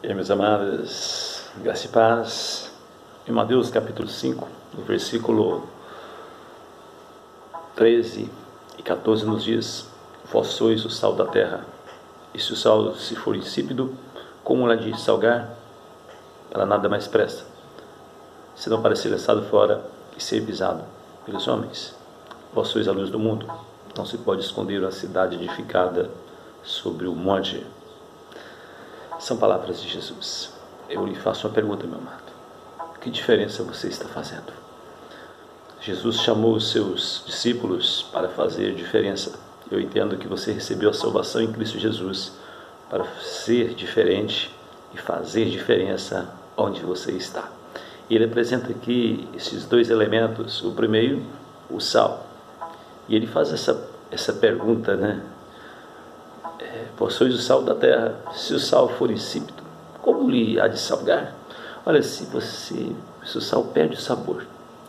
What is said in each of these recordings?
E meus amados, graça e paz. Em Mateus capítulo 5, no versículo 13 e 14 nos diz: Vós sois o sal da terra, e se o sal se for insípido, como ela de salgar, ela nada mais presta, senão para ser lançado fora e ser pisado pelos homens. Vós sois a luz do mundo, não se pode esconder uma cidade edificada sobre o monte. São palavras de Jesus. Eu lhe faço uma pergunta, meu amado: que diferença você está fazendo? Jesus chamou os seus discípulos para fazer diferença. Eu entendo que você recebeu a salvação em Cristo Jesus para ser diferente e fazer diferença onde você está. Ele apresenta aqui esses dois elementos. O primeiro, o sal. E ele faz essa pergunta, né? Vós sois o sal da terra. Se o sal for insípido, como lhe há de salgar? Olha, se o sal perde o sabor,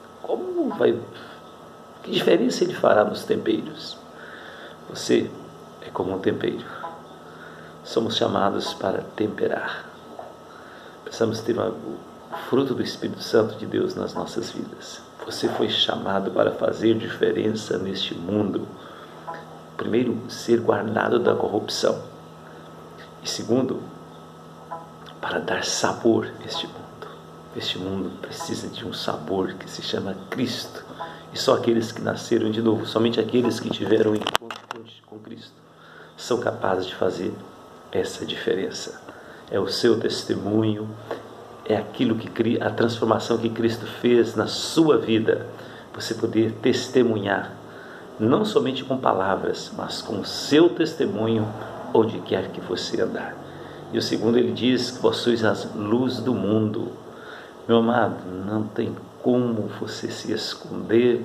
que diferença ele fará nos temperos? Você é como um tempero. Somos chamados para temperar. Precisamos ter o fruto do Espírito Santo de Deus nas nossas vidas. Você foi chamado para fazer diferença neste mundo. Primeiro, ser guardado da corrupção. E segundo, para dar sabor a este mundo. Este mundo precisa de um sabor que se chama Cristo. E só aqueles que nasceram de novo, somente aqueles que tiveram encontro com Cristo, são capazes de fazer essa diferença. É o seu testemunho, é aquilo que cria, a transformação que Cristo fez na sua vida. Você poder testemunhar, não somente com palavras, mas com o seu testemunho, onde quer que você andar. E o segundo, ele diz que vós sois a luz do mundo. Meu amado, não tem como você se esconder,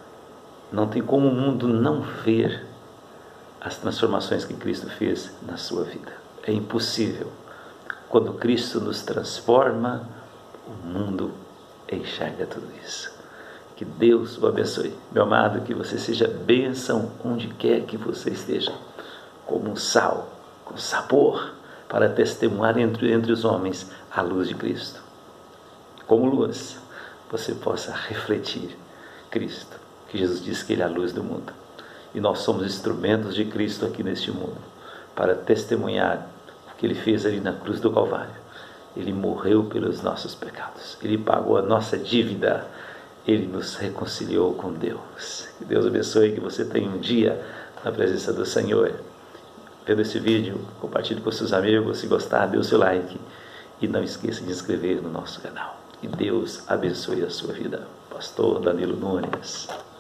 não tem como o mundo não ver as transformações que Cristo fez na sua vida. É impossível. Quando Cristo nos transforma, o mundo enxerga tudo isso. Que Deus o abençoe. Meu amado, que você seja bênção onde quer que você esteja, como um sal, com sabor, para testemunhar entre os homens a luz de Cristo. Como luz, você possa refletir Cristo, que Jesus disse que Ele é a luz do mundo. E nós somos instrumentos de Cristo aqui neste mundo, para testemunhar o que Ele fez ali na cruz do Calvário. Ele morreu pelos nossos pecados, Ele pagou a nossa dívida, Ele nos reconciliou com Deus. Que Deus abençoe, que você tenha um dia na presença do Senhor. Vendo esse vídeo, compartilhe com seus amigos. Se gostar, dê o seu like. E não esqueça de se inscrever no nosso canal. Que Deus abençoe a sua vida. Pastor Danilo Nunes.